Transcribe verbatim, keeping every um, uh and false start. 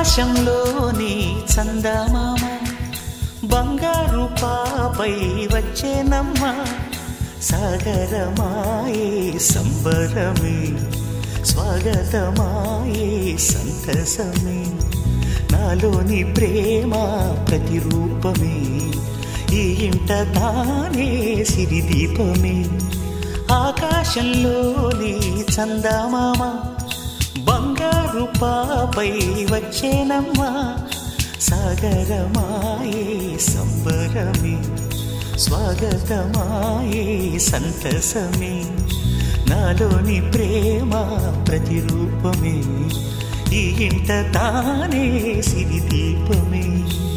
ఆకాశంలోని చందమామ బంగారు పాపై వచ్చేనమ్మ సాగరమాయే సంబరమే స్వాగతమాయే సంతసమే నాలోని ప్రేమ ప్రతిరూపమే ఈ ఇంట తానే సిరిదీపమే ఆకాశంలోని చందమామ బంగారు పాపై వచ్చేనమ్మా సాగరమాయే సంబరమే స్వాగతమాయే సంతసమే నాలోని ప్రేమ ప్రతిరూపమే ఈ ఇంట తానే సిరిదీపమే.